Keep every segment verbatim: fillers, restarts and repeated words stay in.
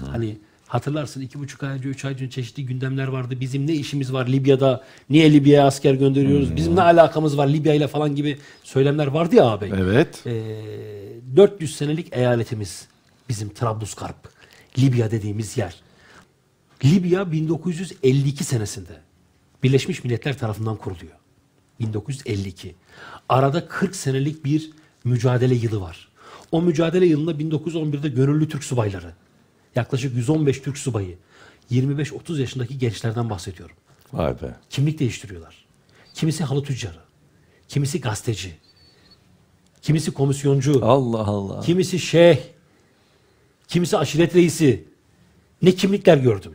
Hani hatırlarsın iki buçuk ay önce, üç ay önce çeşitli gündemler vardı. Bizim ne işimiz var Libya'da? Niye Libya'ya asker gönderiyoruz? Hmm. Bizim ne alakamız var Libya ile falan gibi söylemler vardı ya ağabey. Evet. Ee, dört yüz senelik eyaletimiz bizim Trablusgarp. Libya dediğimiz yer. Libya bin dokuz yüz elli iki senesinde Birleşmiş Milletler tarafından kuruluyor. bin dokuz yüz elli iki. Arada kırk senelik bir mücadele yılı var. O mücadele yılında bin dokuz yüz on birde gönüllü Türk subayları, yaklaşık yüz on beş Türk subayı, yirmi beş otuz yaşındaki gençlerden bahsediyorum. Vay be. Kimlik değiştiriyorlar. Kimisi halı tüccarı, kimisi gazeteci, kimisi komisyoncu, Allah Allah. kimisi şeyh, kimisi aşiret reisi. Ne kimlikler gördüm.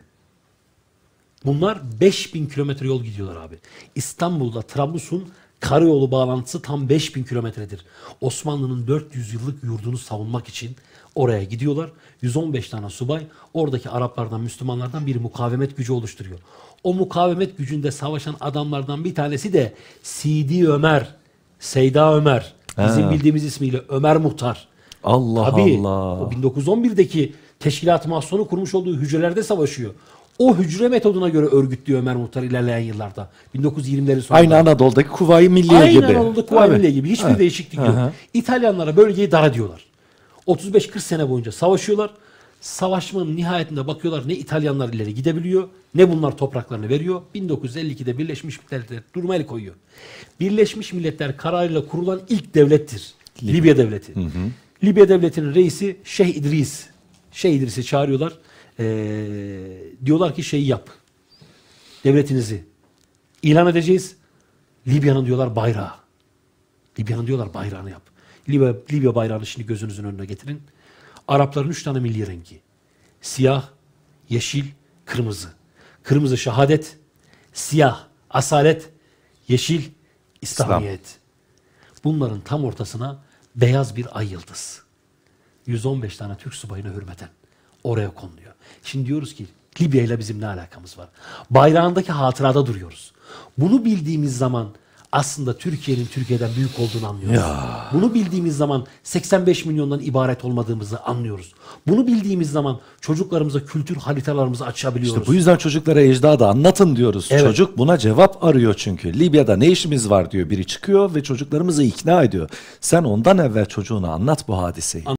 Bunlar beş bin kilometre yol gidiyorlar abi. İstanbul'da Trablus'un karayolu bağlantısı tam beş bin kilometredir. Osmanlı'nın dört yüz yıllık yurdunu savunmak için oraya gidiyorlar. yüz on beş tane subay oradaki Araplardan, Müslümanlardan bir mukavemet gücü oluşturuyor. O mukavemet gücünde savaşan adamlardan bir tanesi de Sidi Ömer, Seyda Ömer. Bizim ha. bildiğimiz ismiyle Ömer Muhtar. Allah Tabii, Allah. o bin dokuz yüz on birdeki Teşkilat-ı Mahsun'u kurmuş olduğu hücrelerde savaşıyor. O hücre metoduna göre örgütlüyor Ömer Muhtar ilerleyen yıllarda. bin dokuz yüz yirmilerin sonunda. Aynı Anadolu'daki Kuvayi Milliye Aynı gibi. Aynı Anadolu'daki Kuvayi Milliye gibi. Hiçbir ha. değişiklik yok. Aha. İtalyanlara bölgeyi dar ediyorlar. otuz beş kırk sene boyunca savaşıyorlar. Savaşmanın nihayetinde bakıyorlar ne İtalyanlar ileri gidebiliyor, ne bunlar topraklarını veriyor. bin dokuz yüz elli ikide Birleşmiş Milletler duruma el koyuyor. Birleşmiş Milletler kararıyla kurulan ilk devlettir. Libya, Libya Devleti. Hı hı. Libya Devleti'nin reisi Şeyh İdris. Şeyh İdris'i çağırıyorlar. Ee, diyorlar ki şeyi yap. Devletinizi ilan edeceğiz. Libya'nın diyorlar bayrağı. Libya'nın diyorlar bayrağını yap. Libya, Libya bayrağını şimdi gözünüzün önüne getirin. Arapların üç tane milli rengi. Siyah, yeşil, kırmızı. Kırmızı şehadet, siyah asalet, yeşil İslamiyet. İslam. Bunların tam ortasına beyaz bir ay yıldız. yüz on beş tane Türk subayına hürmeten oraya konuluyor. Şimdi diyoruz ki Libya ile bizim ne alakamız var? Bayrağındaki hatırada duruyoruz. Bunu bildiğimiz zaman aslında Türkiye'nin Türkiye'den büyük olduğunu anlıyoruz. Ya. Bunu bildiğimiz zaman seksen beş milyondan ibaret olmadığımızı anlıyoruz. Bunu bildiğimiz zaman çocuklarımıza kültür haritalarımızı açabiliyoruz. İşte bu yüzden çocuklara ecdadı anlatın diyoruz. Evet. Çocuk buna cevap arıyor çünkü. Libya'da ne işimiz var diyor biri çıkıyor ve çocuklarımızı ikna ediyor. Sen ondan evvel çocuğuna anlat bu hadiseyi.